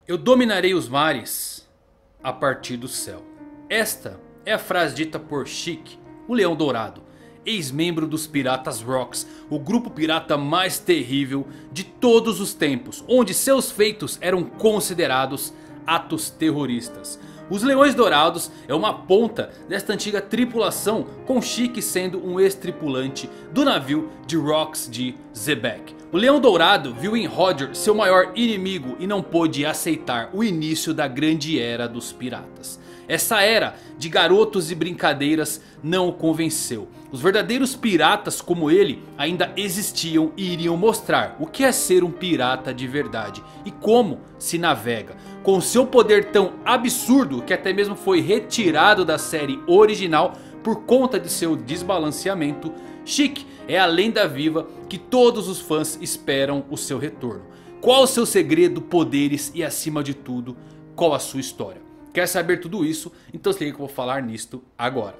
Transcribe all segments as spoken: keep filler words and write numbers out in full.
Eu dominarei os mares a partir do céu. Esta é a frase dita por Chic, o Leão Dourado, ex-membro dos Piratas Rocks, o grupo pirata mais terrível de todos os tempos, onde seus feitos eram considerados atos terroristas. Os Leões Dourados é uma ponta desta antiga tripulação, com Chic sendo um ex-tripulante do navio de Rocks de Xebec. O Leão Dourado viu em Roger seu maior inimigo e não pôde aceitar o início da grande era dos piratas. Essa era de garotos e brincadeiras não o convenceu. Os verdadeiros piratas como ele ainda existiam e iriam mostrar o que é ser um pirata de verdade e como se navega. Com seu poder tão absurdo que até mesmo foi retirado da série original por conta de seu desbalanceamento, Chic é a lenda viva que todos os fãs esperam o seu retorno. Qual o seu segredo, poderes e acima de tudo, qual a sua história? Quer saber tudo isso? Então se liga que eu vou falar nisto agora.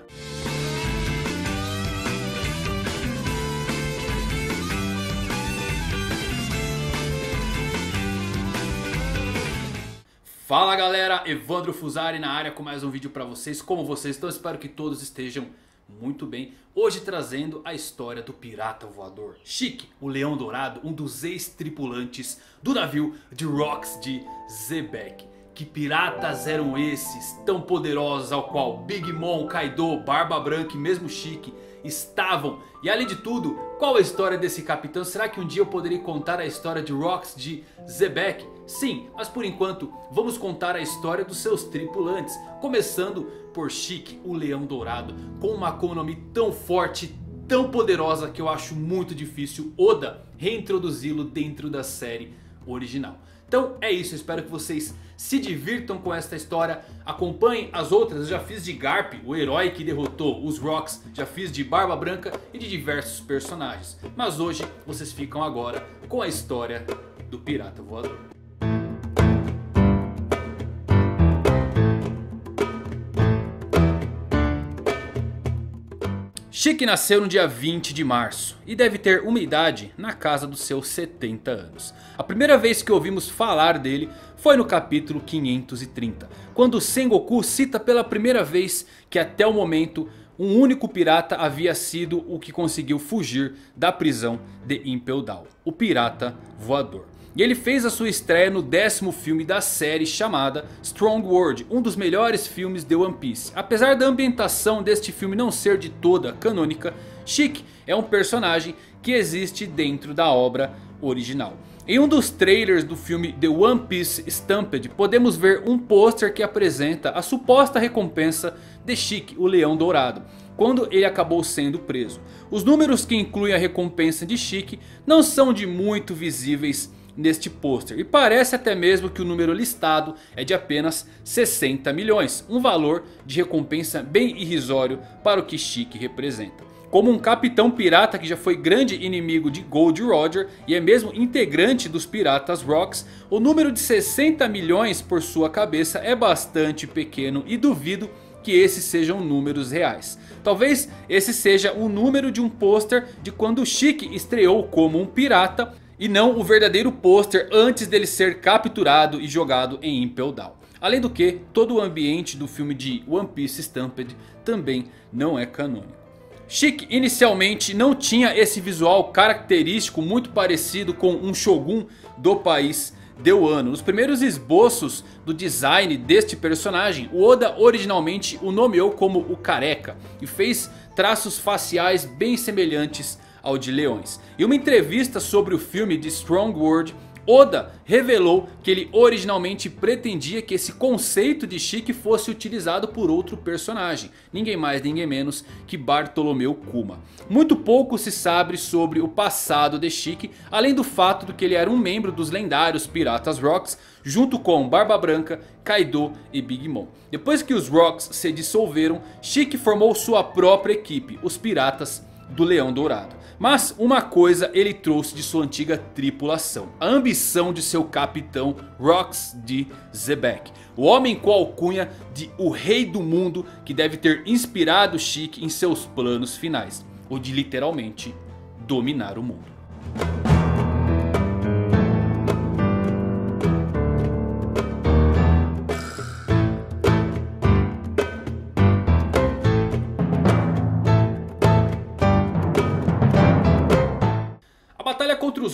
Fala galera, Evandro Fusari na área com mais um vídeo pra vocês. Como vocês estão? Espero que todos estejam muito bem. Hoje trazendo a história do pirata voador Chic, o Leão Dourado, um dos ex-tripulantes do navio de Rocks de Xebec. Que piratas eram esses tão poderosos ao qual Big Mom, Kaido, Barba Branca e mesmo Chic estavam? E além de tudo, qual a história desse capitão? Será que um dia eu poderia contar a história de Rocks de Xebec? Sim, mas por enquanto vamos contar a história dos seus tripulantes. Começando por Chic, o Leão Dourado, com uma Akuma no Mi tão forte, tão poderosa que eu acho muito difícil Oda reintroduzi-lo dentro da série original. Então é isso, eu espero que vocês se divirtam com esta história. Acompanhem as outras, eu já fiz de Garp, o herói que derrotou os Rocks. Já fiz de Barba Branca e de diversos personagens. Mas hoje vocês ficam agora com a história do pirata voador. Chic nasceu no dia vinte de março e deve ter uma idade na casa dos seus setenta anos. A primeira vez que ouvimos falar dele foi no capítulo quinhentos e trinta, quando Sengoku cita pela primeira vez que até o momento um único pirata havia sido o que conseguiu fugir da prisão de Impel Down, o pirata voador. E ele fez a sua estreia no décimo filme da série chamada Strong World, um dos melhores filmes de One Piece. Apesar da ambientação deste filme não ser de toda canônica, Chic é um personagem que existe dentro da obra original. Em um dos trailers do filme The One Piece Stampede, podemos ver um pôster que apresenta a suposta recompensa de Chic, o Leão Dourado, quando ele acabou sendo preso. Os números que incluem a recompensa de Chic não são de muito visíveis neste pôster, e parece até mesmo que o número listado é de apenas sessenta milhões, um valor de recompensa bem irrisório para o que Chic representa. Como um capitão pirata que já foi grande inimigo de Gold Roger e é mesmo integrante dos Piratas Rocks, o número de sessenta milhões por sua cabeça é bastante pequeno e duvido que esses sejam números reais. Talvez esse seja o número de um pôster de quando Chic estreou como um pirata e não o verdadeiro pôster antes dele ser capturado e jogado em Impel Down. Além do que, todo o ambiente do filme de One Piece Stampede também não é canônico. Chic inicialmente não tinha esse visual característico muito parecido com um Shogun do país de Wano. Nos primeiros esboços do design deste personagem, o Oda originalmente o nomeou como o Careca e fez traços faciais bem semelhantes ao de leões. Em uma entrevista sobre o filme de Strong World, Oda revelou que ele originalmente pretendia que esse conceito de Chic fosse utilizado por outro personagem, ninguém mais ninguém menos que Bartolomeu Kuma. Muito pouco se sabe sobre o passado de Chic, além do fato de que ele era um membro dos lendários Piratas Rocks, junto com Barba Branca, Kaido e Big Mom. Depois que os Rocks se dissolveram, Chic formou sua própria equipe, os Piratas do Leão Dourado. Mas uma coisa ele trouxe de sua antiga tripulação: a ambição de seu capitão Rocks de Xebec. O homem com a alcunha de o rei do mundo, que deve ter inspirado Chic em seus planos finais, o de literalmente dominar o mundo.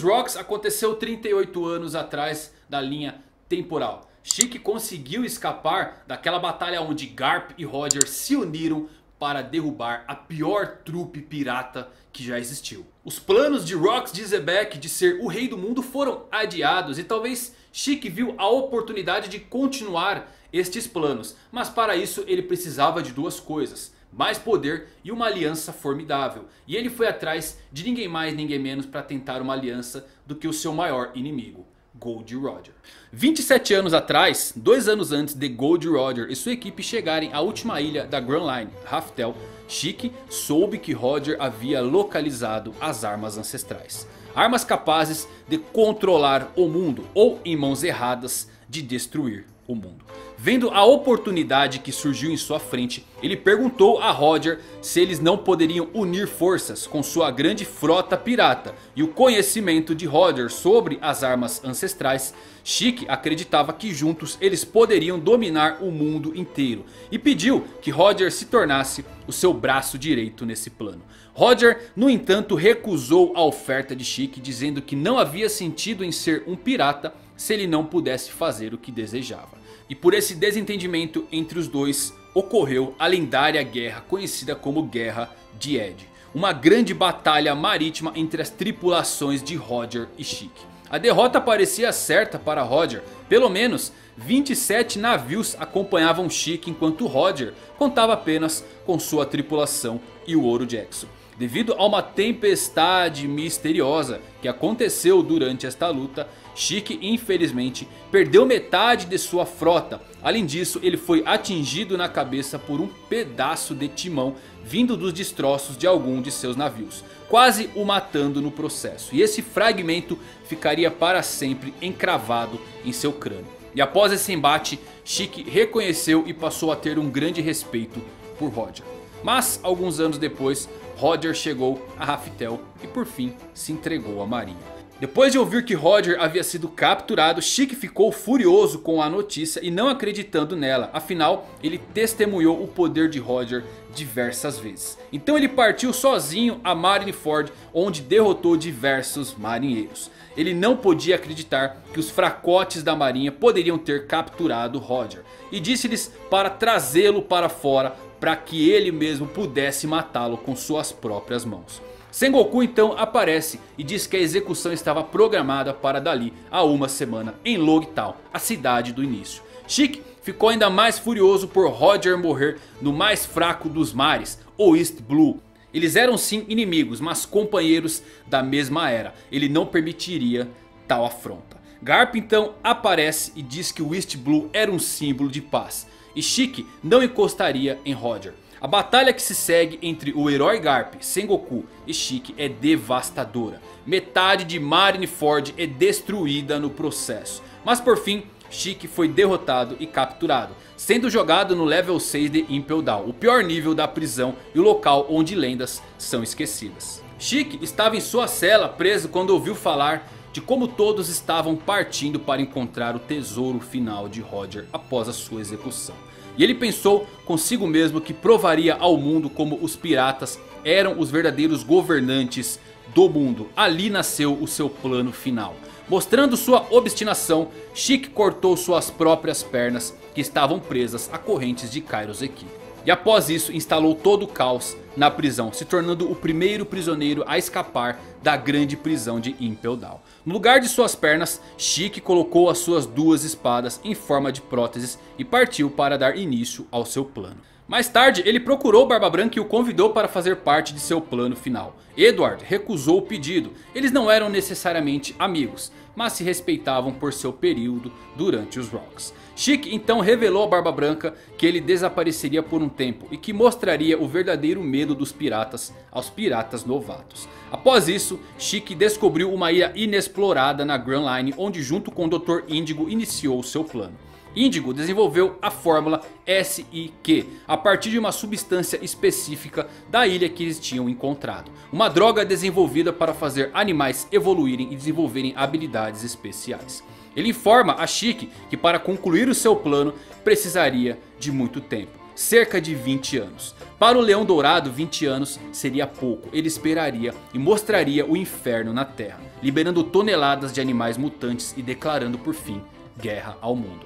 dos Rocks aconteceu trinta e oito anos atrás da linha temporal. Chique conseguiu escapar daquela batalha onde Garp e Roger se uniram para derrubar a pior trupe pirata que já existiu. Os planos de Rocks de Xebec de ser o rei do mundo foram adiados e talvez Chique viu a oportunidade de continuar estes planos. Mas para isso ele precisava de duas coisas: mais poder e uma aliança formidável. E ele foi atrás de ninguém mais, ninguém menos para tentar uma aliança do que o seu maior inimigo, Gold Roger. vinte e sete anos atrás, dois anos antes de Gold Roger e sua equipe chegarem à última ilha da Grand Line, Raftel, Chique soube que Roger havia localizado as armas ancestrais. Armas capazes de controlar o mundo ou, em mãos erradas, de destruir o mundo. Vendo a oportunidade que surgiu em sua frente, ele perguntou a Roger se eles não poderiam unir forças com sua grande frota pirata. E o conhecimento de Roger sobre as armas ancestrais, Chique acreditava que juntos eles poderiam dominar o mundo inteiro. E pediu que Roger se tornasse o seu braço direito nesse plano. Roger, no entanto, recusou a oferta de Chique, dizendo que não havia sentido em ser um pirata se ele não pudesse fazer o que desejava. E por esse desentendimento entre os dois ocorreu a lendária guerra conhecida como Guerra de Ed. Uma grande batalha marítima entre as tripulações de Roger e Chique. A derrota parecia certa para Roger. Pelo menos vinte e sete navios acompanhavam Chique, enquanto Roger contava apenas com sua tripulação e o ouro Jackson. Devido a uma tempestade misteriosa que aconteceu durante esta luta, Chique infelizmente perdeu metade de sua frota. Além disso, ele foi atingido na cabeça por um pedaço de timão vindo dos destroços de algum de seus navios, quase o matando no processo. E esse fragmento ficaria para sempre encravado em seu crânio. E após esse embate, Chique reconheceu e passou a ter um grande respeito por Roger. Mas alguns anos depois, Roger chegou a Raftel e por fim se entregou à marinha. Depois de ouvir que Roger havia sido capturado, Chique ficou furioso com a notícia e não acreditando nela. Afinal, ele testemunhou o poder de Roger diversas vezes. Então ele partiu sozinho a Marineford, onde derrotou diversos marinheiros. Ele não podia acreditar que os fracotes da marinha poderiam ter capturado Roger. E disse-lhes para trazê-lo para fora, para que ele mesmo pudesse matá-lo com suas próprias mãos. Sengoku então aparece e diz que a execução estava programada para dali a uma semana em Loguetown, a cidade do início. Chique ficou ainda mais furioso por Roger morrer no mais fraco dos mares, o East Blue. Eles eram sim inimigos, mas companheiros da mesma era. Ele não permitiria tal afronta. Garp então aparece e diz que o East Blue era um símbolo de paz. E Chique não encostaria em Roger. A batalha que se segue entre o herói Garp, Sengoku e Chique é devastadora. Metade de Marineford é destruída no processo. Mas por fim, Chique foi derrotado e capturado, sendo jogado no level seis de Impel Down, o pior nível da prisão e o local onde lendas são esquecidas. Chique estava em sua cela preso quando ouviu falar de como todos estavam partindo para encontrar o tesouro final de Roger após a sua execução. E ele pensou consigo mesmo que provaria ao mundo como os piratas eram os verdadeiros governantes do mundo. Ali nasceu o seu plano final. Mostrando sua obstinação, Chique cortou suas próprias pernas que estavam presas a correntes de Kairoseki. E após isso instalou todo o caos na prisão, se tornando o primeiro prisioneiro a escapar da grande prisão de Impel Down. No lugar de suas pernas, Chique colocou as suas duas espadas em forma de próteses e partiu para dar início ao seu plano. Mais tarde ele procurou Barba Branca e o convidou para fazer parte de seu plano final. Edward recusou o pedido. Eles não eram necessariamente amigos, mas se respeitavam por seu período durante os Rocks. Chique então revelou a Barba Branca que ele desapareceria por um tempo e que mostraria o verdadeiro medo dos piratas aos piratas novatos. Após isso, Chique descobriu uma ilha inexplorada na Grand Line, onde junto com o doutor Índigo iniciou seu plano. Índigo desenvolveu a fórmula S I Q a partir de uma substância específica da ilha que eles tinham encontrado. Uma droga desenvolvida para fazer animais evoluírem e desenvolverem habilidades especiais. Ele informa a Chique que para concluir o seu plano precisaria de muito tempo. cerca de vinte anos. Para o Leão Dourado, vinte anos seria pouco. Ele esperaria e mostraria o inferno na Terra, liberando toneladas de animais mutantes e declarando por fim guerra ao mundo.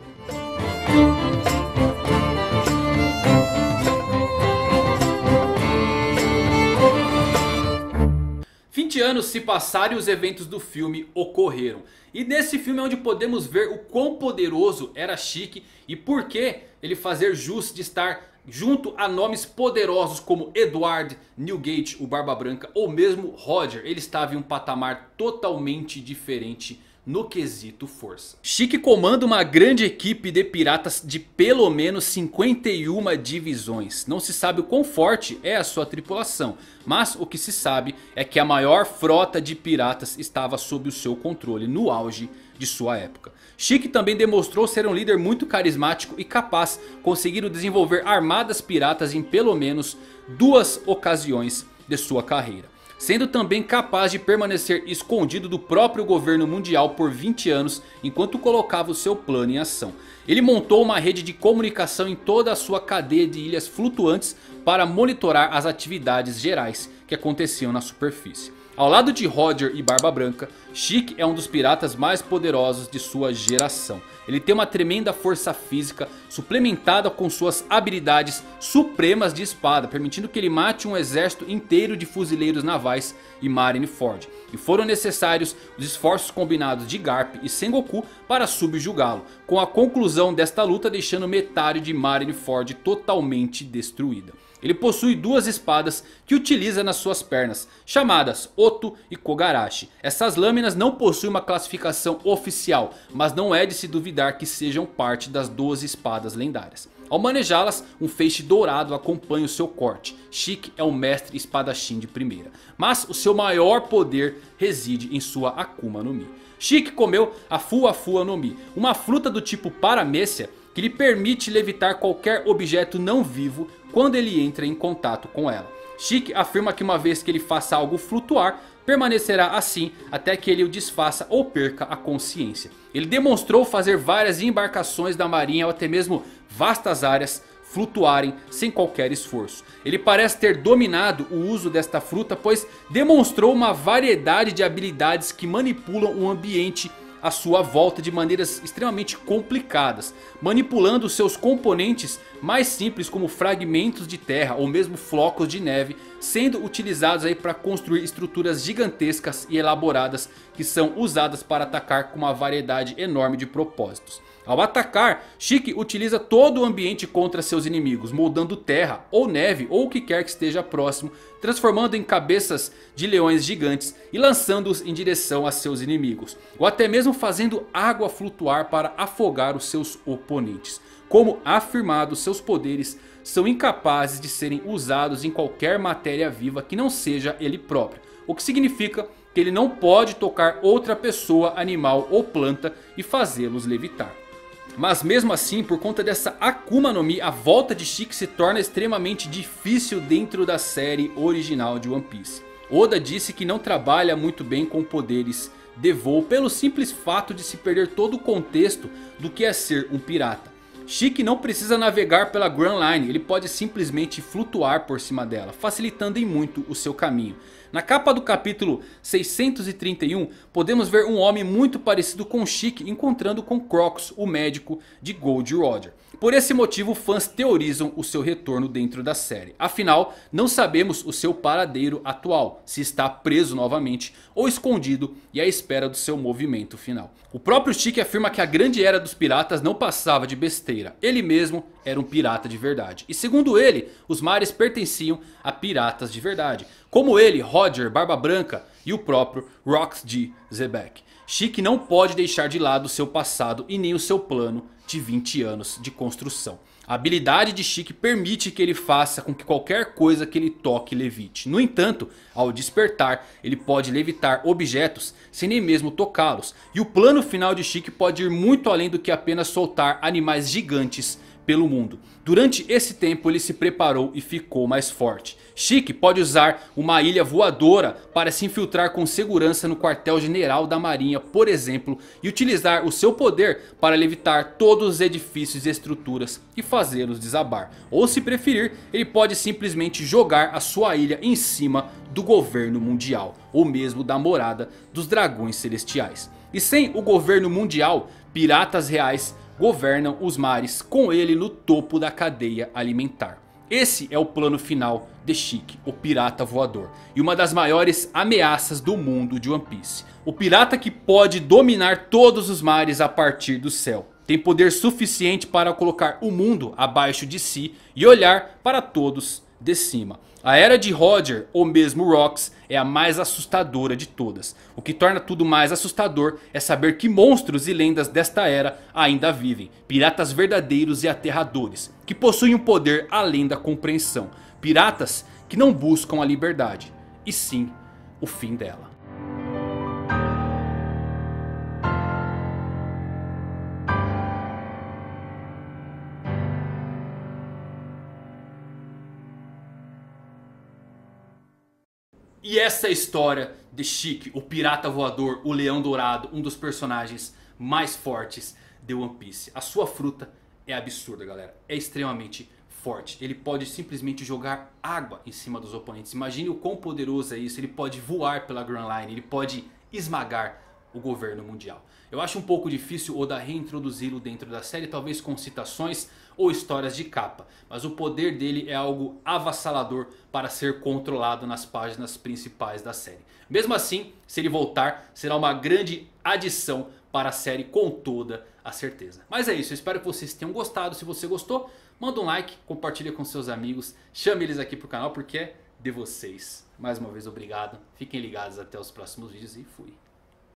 vinte anos se passaram e os eventos do filme ocorreram. E nesse filme é onde podemos ver o quão poderoso era Chique e por que ele fazer jus de estar junto a nomes poderosos como Edward, Newgate, o Barba Branca ou mesmo Roger. Ele estava em um patamar totalmente diferente no quesito força. Chique comanda uma grande equipe de piratas de pelo menos cinquenta e uma divisões. Não se sabe o quão forte é a sua tripulação, mas o que se sabe é que a maior frota de piratas estava sob o seu controle no auge de sua época. Chique também demonstrou ser um líder muito carismático e capaz, conseguindo desenvolver armadas piratas em pelo menos duas ocasiões de sua carreira. Sendo também capaz de permanecer escondido do próprio governo mundial por vinte anos enquanto colocava o seu plano em ação. Ele montou uma rede de comunicação em toda a sua cadeia de ilhas flutuantes para monitorar as atividades gerais que aconteciam na superfície. Ao lado de Roger e Barba Branca, Chique é um dos piratas mais poderosos de sua geração. Ele tem uma tremenda força física suplementada com suas habilidades supremas de espada, permitindo que ele mate um exército inteiro de fuzileiros navais e Marineford. E foram necessários os esforços combinados de Garp e Sengoku para subjugá-lo, com a conclusão desta luta deixando metade de Marineford totalmente destruída. Ele possui duas espadas que utiliza nas suas pernas, chamadas Oto e Kogarashi. Essas lâminas não possuem uma classificação oficial, mas não é de se duvidar que sejam parte das doze espadas lendárias. Ao manejá-las, um feixe dourado acompanha o seu corte. Chique é um mestre espadachim de primeira, mas o seu maior poder reside em sua Akuma no Mi. Chique comeu a Fua Fua no Mi, uma fruta do tipo Paramécia que lhe permite levitar qualquer objeto não vivo quando ele entra em contato com ela. Chique afirma que uma vez que ele faça algo flutuar, permanecerá assim até que ele o desfaça ou perca a consciência. Ele demonstrou fazer várias embarcações da marinha ou até mesmo vastas áreas flutuarem sem qualquer esforço. Ele parece ter dominado o uso desta fruta, pois demonstrou uma variedade de habilidades que manipulam o ambiente à sua volta de maneiras extremamente complicadas, manipulando seus componentes mais simples como fragmentos de terra ou mesmo flocos de neve, sendo utilizados aí para construir estruturas gigantescas e elaboradas que são usadas para atacar com uma variedade enorme de propósitos. Ao atacar, Chique utiliza todo o ambiente contra seus inimigos, moldando terra ou neve ou o que quer que esteja próximo, transformando em cabeças de leões gigantes e lançando-os em direção a seus inimigos, ou até mesmo fazendo água flutuar para afogar os seus oponentes. Como afirmado, seus poderes são incapazes de serem usados em qualquer matéria viva que não seja ele próprio, o que significa que ele não pode tocar outra pessoa, animal ou planta e fazê-los levitar. Mas mesmo assim, por conta dessa Akuma no Mi, a volta de Chique se torna extremamente difícil dentro da série original de One Piece. Oda disse que não trabalha muito bem com poderes de voo pelo simples fato de se perder todo o contexto do que é ser um pirata. Chique não precisa navegar pela Grand Line, ele pode simplesmente flutuar por cima dela, facilitando em muito o seu caminho. Na capa do capítulo seiscentos e trinta e um, podemos ver um homem muito parecido com Chique encontrando com Crocus, o médico de Gold Roger. Por esse motivo, fãs teorizam o seu retorno dentro da série. Afinal, não sabemos o seu paradeiro atual, se está preso novamente ou escondido e à espera do seu movimento final. O próprio Chique afirma que a grande era dos piratas não passava de besteira. Ele mesmo era um pirata de verdade. E segundo ele, os mares pertenciam a piratas de verdade. Como ele, Roger, Barba Branca e o próprio Rox D. Xebec. Chique não pode deixar de lado o seu passado e nem o seu plano de vinte anos de construção. A habilidade de Chique permite que ele faça com que qualquer coisa que ele toque levite. No entanto, ao despertar, ele pode levitar objetos sem nem mesmo tocá-los. E o plano final de Chique pode ir muito além do que apenas soltar animais gigantes pelo mundo. Durante esse tempo ele se preparou e ficou mais forte. Sheik pode usar uma ilha voadora para se infiltrar com segurança no quartel-general da marinha, por exemplo, e utilizar o seu poder para levitar todos os edifícios e estruturas e fazê-los desabar. Ou, se preferir, ele pode simplesmente jogar a sua ilha em cima do governo mundial, ou mesmo da morada dos dragões celestiais. E sem o governo mundial, piratas reais governam os mares com ele no topo da cadeia alimentar. Esse é o plano final de Sheik, o pirata voador, e uma das maiores ameaças do mundo de One Piece. O pirata que pode dominar todos os mares a partir do céu. Tem poder suficiente para colocar o mundo abaixo de si e olhar para todos de cima. A era de Roger, ou mesmo Rocks, é a mais assustadora de todas. O que torna tudo mais assustador é saber que monstros e lendas desta era ainda vivem. Piratas verdadeiros e aterradores, que possuem um poder além da compreensão. Piratas que não buscam a liberdade, e sim o fim dela. E essa é a história de Sheik, o pirata voador, o leão dourado, um dos personagens mais fortes de One Piece. A sua fruta é absurda, galera, é extremamente forte. Ele pode simplesmente jogar água em cima dos oponentes. Imagine o quão poderoso é isso. Ele pode voar pela Grand Line, ele pode esmagar o governo mundial. Eu acho um pouco difícil Oda reintroduzi-lo dentro da série, talvez com citações ou histórias de capa. Mas o poder dele é algo avassalador para ser controlado nas páginas principais da série. Mesmo assim, se ele voltar, será uma grande adição para a série com toda a certeza. Mas é isso, eu espero que vocês tenham gostado. Se você gostou, manda um like, compartilha com seus amigos, chame eles aqui pro canal porque é de vocês. Mais uma vez, obrigado, fiquem ligados até os próximos vídeos e fui.